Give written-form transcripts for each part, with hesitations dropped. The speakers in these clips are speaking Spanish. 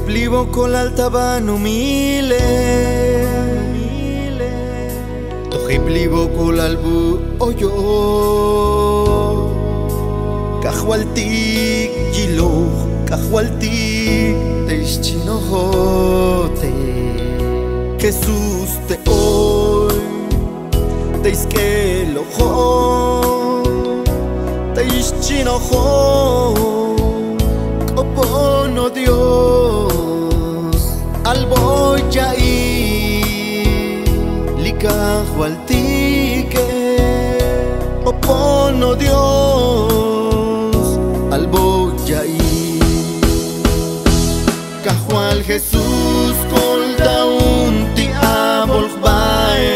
plivo con altaban humile plivo con albu oyo Cajualtik gilo Cajualtik Teischinojote Jesús te hoy Teiskelojo Teischinojo Opono Dios Alboyai Cajualtique Opono Dios Alboyai Cajual Jesús Colda unti abolbae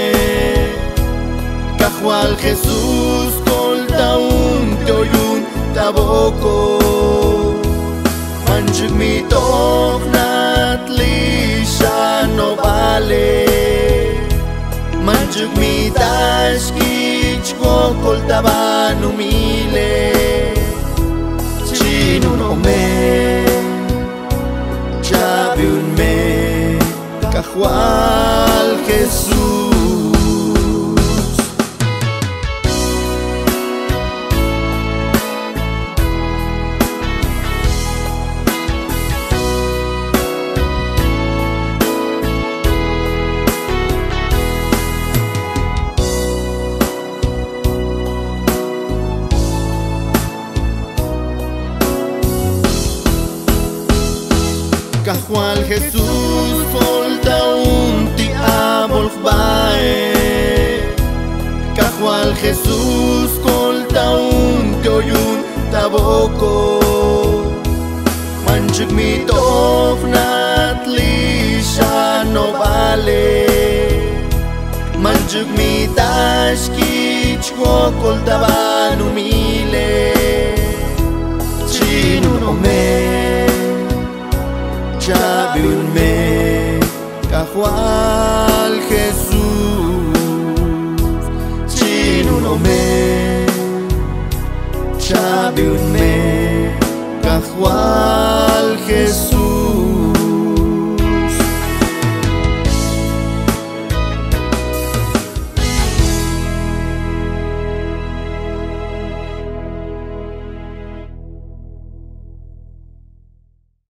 Cajual Jesús Colda unti oyun taboco Manchik mi tognat lisha no vale Manchuk mi tashkich kokol taban humile Chinun ome Chabiun me Cajual Jesús Cajual Jesús folta unti abolbae Cajual Jesús colta unti oyun taboco Manchik mi tovnat lisha no vale Manchik mi tashkich kokol taban humile Chinun ome Chabiun me Cajual